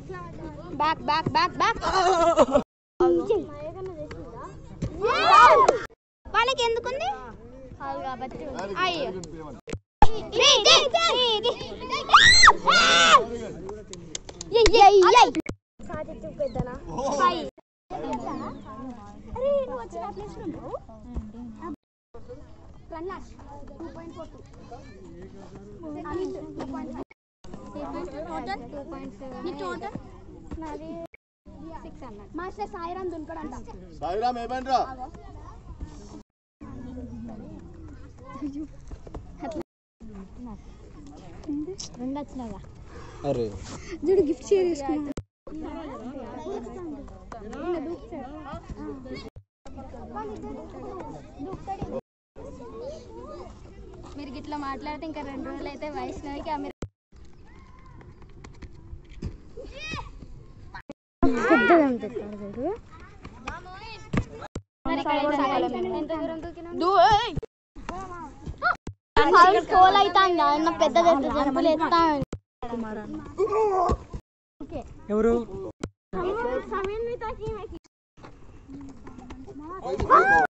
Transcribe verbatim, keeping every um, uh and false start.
back back back back వాళ్ళకి ఎందుకుంది అయ్యో మాస్టర్ సాయిరామ్ దున్కడంట సాయిరామ్ ఏమంటరా రెండు వచ్చినాగా అరే చూడు గిఫ్ట్ షేర్ చేసుకున్నా మీరు గిట్లా మాట్లాడితే ఇంకా రెండు రోజులు అయితే వైష్ణవికి ఆమె పెద్ద జంపులు ఎత్తాను ఎవరు